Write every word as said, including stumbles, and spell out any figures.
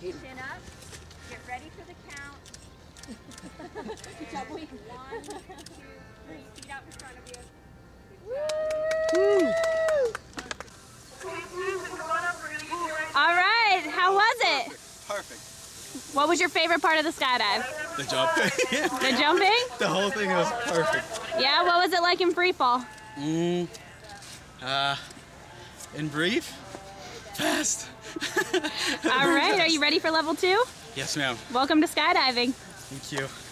Chin up. Get ready for the count. One, two, three. Feet out in front of you. Woo. All right. How was it? Perfect. What was your favorite part of the skydive? The jumping. Yeah. The jumping? The whole thing was perfect. Yeah. What was it like in free fall? Mm. Uh. In brief. Fast. All right. Are you ready for level two? Yes, ma'am. Welcome to skydiving. Thank you.